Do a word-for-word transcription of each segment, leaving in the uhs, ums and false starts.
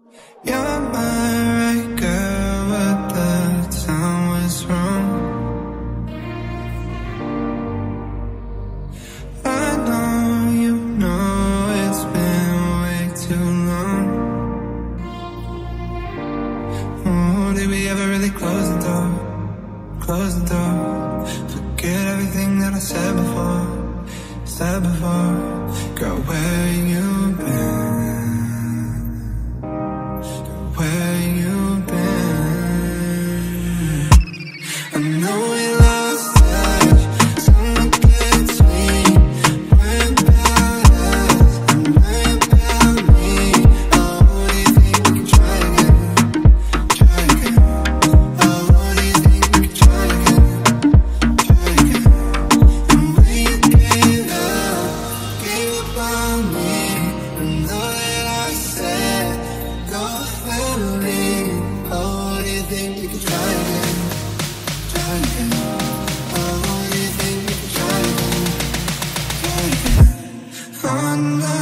You're my right girl, but the time was wrong. I know you know it's been way too long. Oh, did we ever really close the door? Close the door. Forget everything that I said before, said before. Girl, where you been? Where you been? I know we lost touch, something between. Worry about us and worry about me. Oh, what do you think we can try again? Try again. Oh, what do you think we can try again? Try again. And when you gave up, gave up on me, I know that I said go family. Oh, what do you think we can try again? Try again. Oh, what do you think we can try again? Try again. Oh, no.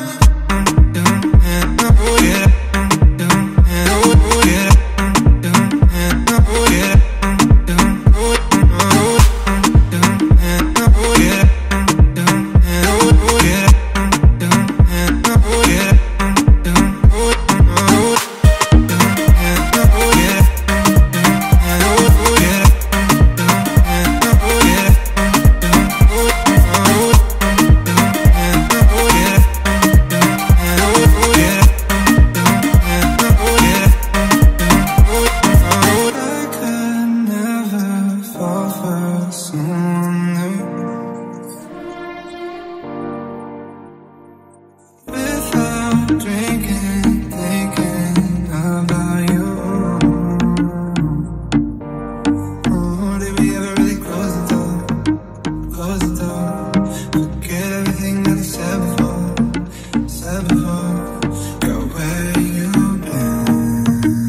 Drinking, thinking about you. Oh, did we ever really close the door? Close the door. Forget everything that I said before, said before. Girl, where you been?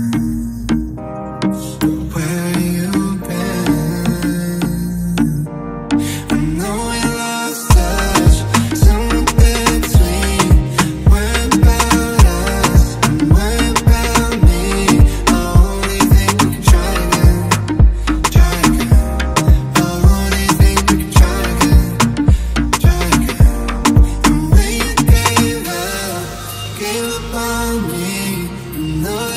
Girl, where you been? I know we lost touch, something between. Worry about us and worry about me. Oh, what do you think we can try again? Try again. Oh, what do you think we can try again? Try again. And when you gave up, gave up on me, I know